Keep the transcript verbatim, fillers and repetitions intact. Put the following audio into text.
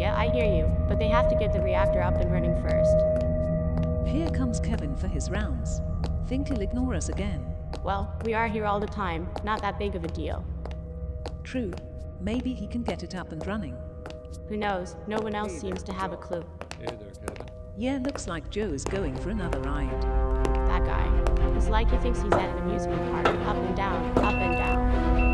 Yeah, I hear you, but they have to get the reactor up and running first. Here comes Kevin for his rounds. Think he'll ignore us again? Well, we are here all the time, not that big of a deal. True. Maybe he can get it up and running. Who knows? No one else seems to have a clue. Hey there, Kevin. Yeah, looks like Joe is going for another ride. That guy. It's like he thinks he's at an amusement park, up and down, up and down.